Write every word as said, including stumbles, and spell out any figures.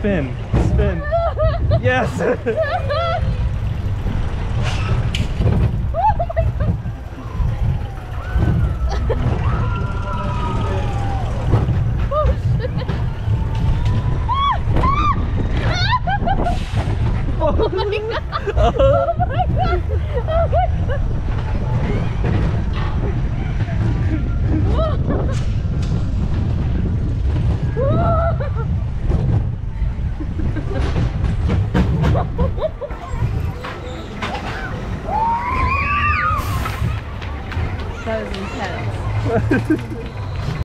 spin, spin. Yes! Oh my god! Oh my god! Oh my god! That was intense.